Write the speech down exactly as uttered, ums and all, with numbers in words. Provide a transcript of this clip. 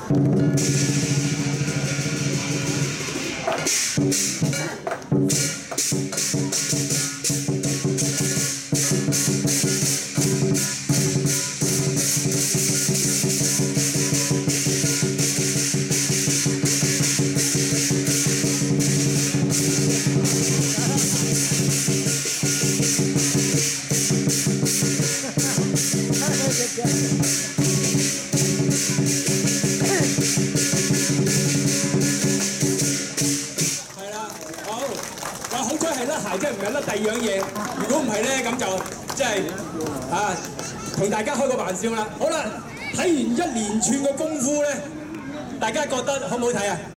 好彩係甩鞋，即係唔係甩第二樣嘢。如果唔係咧，咁就即係啊，同大家開個玩笑啦。好啦，睇完一連串嘅功夫咧，大家覺得好唔好睇啊？